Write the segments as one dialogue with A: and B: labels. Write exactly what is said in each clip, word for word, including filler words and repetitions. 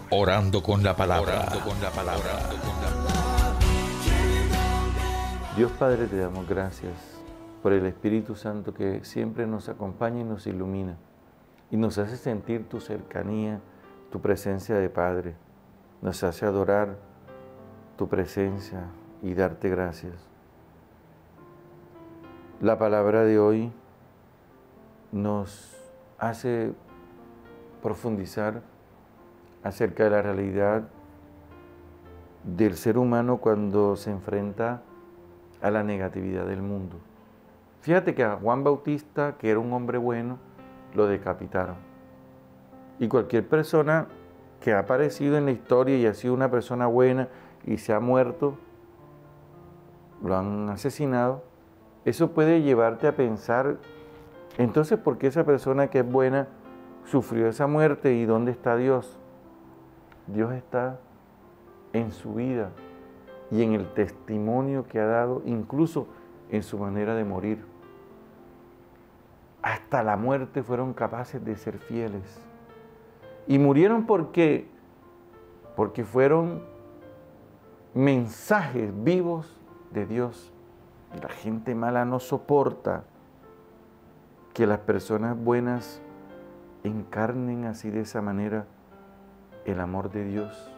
A: Orando con la palabra. Orando con la palabra.
B: Dios Padre, te damos gracias por el Espíritu Santo que siempre nos acompaña y nos ilumina y nos hace sentir tu cercanía, tu presencia de Padre. Nos hace adorar tu presencia y darte gracias. La palabra de hoy nos hace profundizar acerca de la realidad del ser humano cuando se enfrenta a la negatividad del mundo. Fíjate que a Juan Bautista, que era un hombre bueno, lo decapitaron. Y cualquier persona que ha aparecido en la historia y ha sido una persona buena y se ha muerto, lo han asesinado, eso puede llevarte a pensar, entonces, ¿por qué esa persona que es buena sufrió esa muerte y dónde está Dios? Dios está en su vida y en el testimonio que ha dado, incluso en su manera de morir. Hasta la muerte fueron capaces de ser fieles. Y murieron porque, porque fueron mensajes vivos de Dios. La gente mala no soporta que las personas buenas encarnen así de esa manera el amor de Dios.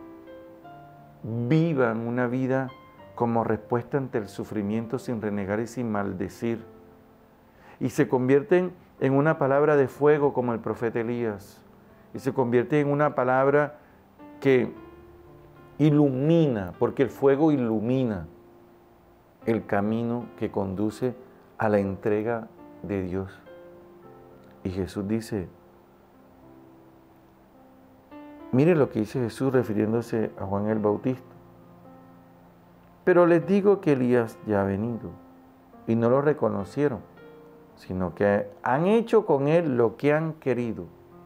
B: Vivan una vida como respuesta ante el sufrimiento sin renegar y sin maldecir. Y se convierten en una palabra de fuego como el profeta Elías. Y se convierte en una palabra que ilumina, porque el fuego ilumina el camino que conduce a la entrega de Dios. Y Jesús dice, mire lo que dice Jesús refiriéndose a Juan el Bautista. Pero les digo que Elías ya ha venido y no lo reconocieron, sino que han hecho con él lo que han querido.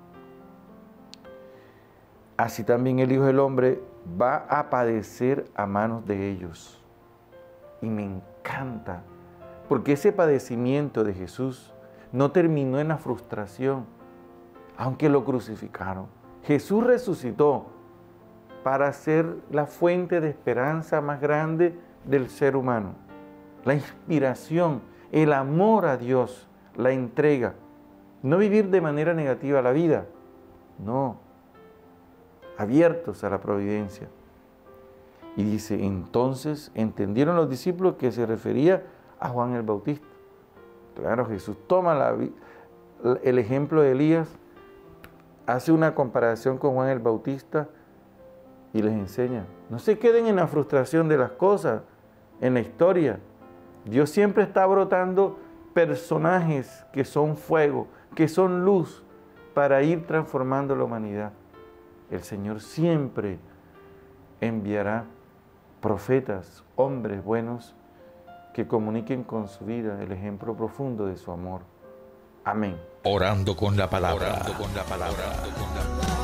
B: Así también el Hijo del Hombre va a padecer a manos de ellos. Y me encanta, porque ese padecimiento de Jesús no terminó en la frustración, aunque lo crucificaron. Jesús resucitó para ser la fuente de esperanza más grande del ser humano. La inspiración, el amor a Dios, la entrega. No vivir de manera negativa la vida, no. Abiertos a la providencia. Y dice, entonces entendieron los discípulos que se refería a Juan el Bautista. Claro, Jesús toma la, el ejemplo de Elías, hace una comparación con Juan el Bautista y les enseña. No se queden en la frustración de las cosas, en la historia. Dios siempre está brotando personajes que son fuego, que son luz, para ir transformando la humanidad. El Señor siempre enviará profetas, hombres buenos, que comuniquen con su vida el ejemplo profundo de su amor. Amén.
A: Orando con la palabra. Orando con la palabra. Orando con la palabra.